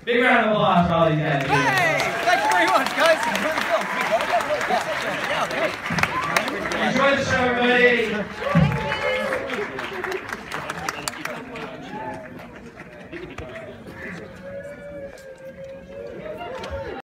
Big round of applause for all these guys. Hey! Thank you very much, guys. Enjoy the show, everybody.